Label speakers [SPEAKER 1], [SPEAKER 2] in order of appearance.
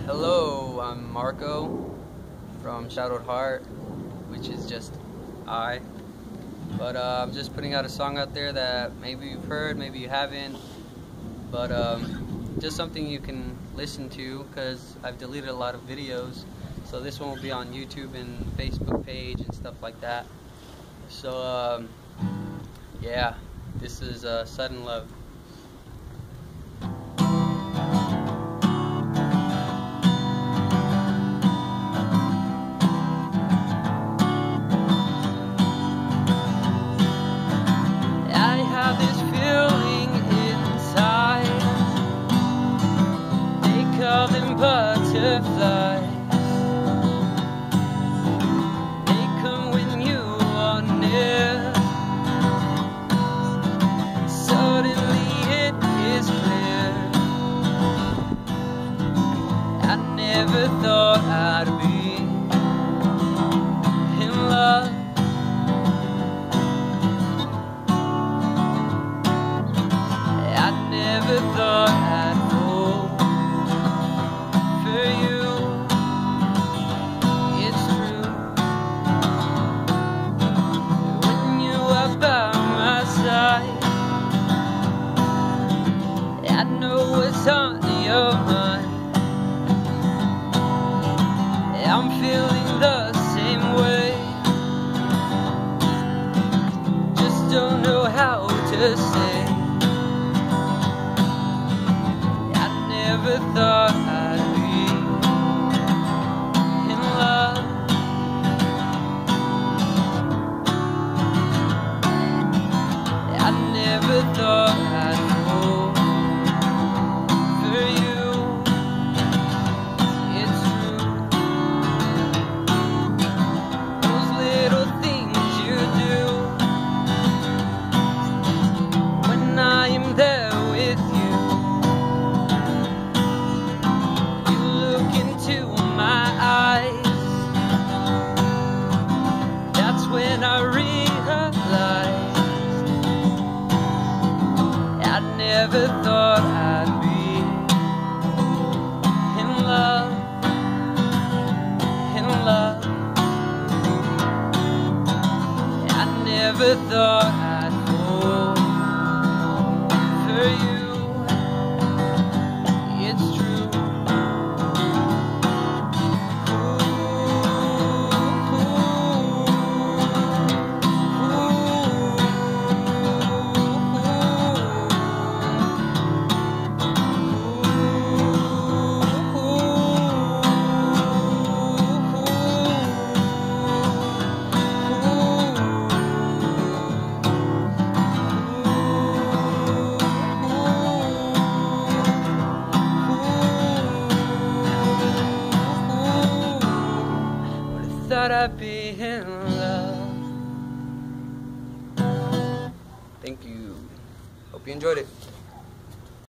[SPEAKER 1] Hello, I'm Marco from Shadowed Heart, which is just I. But I'm just putting out a song out there that maybe you've heard, maybe you haven't. But just something you can listen to, because I've deleted a lot of videos. So this one will be on YouTube and Facebook page and stuff like that. So yeah, this is Sudden Love.
[SPEAKER 2] This feeling inside, they call them butterflies. They come when you are near. Suddenly it is clear. I never thought I'd be in love. Never thought I'd fall for you. It's true. When you are by my side, I know what's on your mind. I'm feeling the same way. Just don't know how to say. Never thought I'd be in love. I never thought I'd fall for you. It's true. Those little things you do when I am there with you. When I realized I never thought I'd be in love, in love. I never thought I'd fall for you. It's true. Thought I'd be in love.
[SPEAKER 1] Thank you. Hope you enjoyed it.